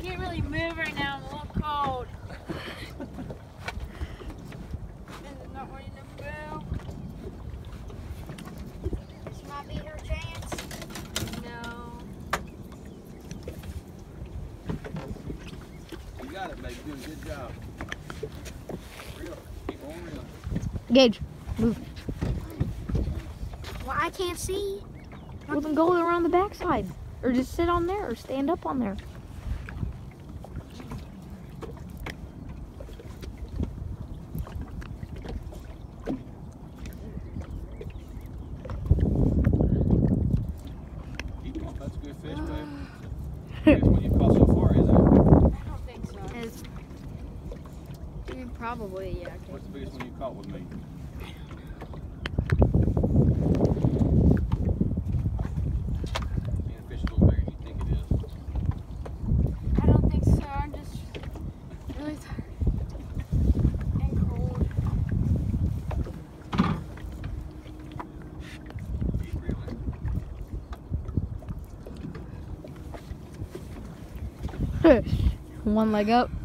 can't really move right now. I'm a little cold. This is not wanting to move. This might be her chance. No. You got it, baby. You're doing a good job. Reel. Keep on reeling. Gage, move. Well, I can't see. Well, then go around the backside. Or just sit on there or stand up on there. Keep on. That's a good fish, babe. Biggest one you've caught so far, isn't it? I don't think so. Probably, yeah. What's the biggest one you caught with me? Man, the fish is a little bigger than you think it is. I don't think so. I'm just really tired and cold. Keep reeling. One leg up.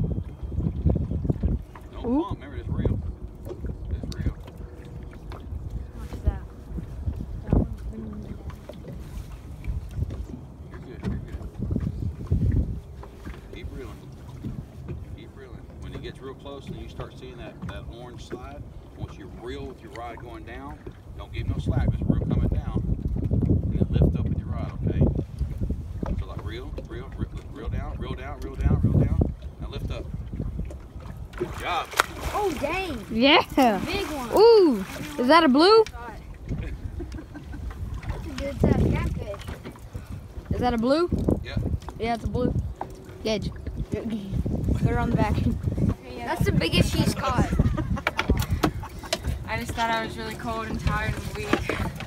Don't Ooh. pump. Remember, it's real. It's real. What's that? You're good. You're good. Keep reeling. Keep reeling. When it gets real close and you start seeing that orange slide, once you reel with your rod going down, don't give no slack. Just reel coming down. And then lift up with your rod, okay? So like reel down, reel down, reel down, reel down. Now lift up. Good job. Oh, dang. Yeah. Big one. Ooh. Is that a blue? That's a good sized catfish. Is that a blue? Yep. Yeah, it's a blue. Gage. Put her on the back. That's the biggest she's caught. I just thought I was really cold and tired and weak.